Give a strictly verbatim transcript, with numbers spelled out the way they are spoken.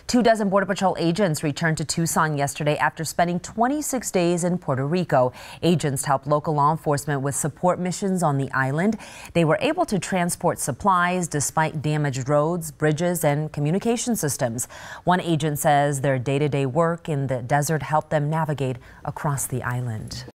Two dozen Border Patrol agents returned to Tucson yesterday after spending twenty-six days in Puerto Rico. Agents helped local law enforcement with support missions on the island. They were able to transport supplies despite damaged roads, bridges, and communication systems. One agent says their day-to-day work in the desert helped them navigate across the island.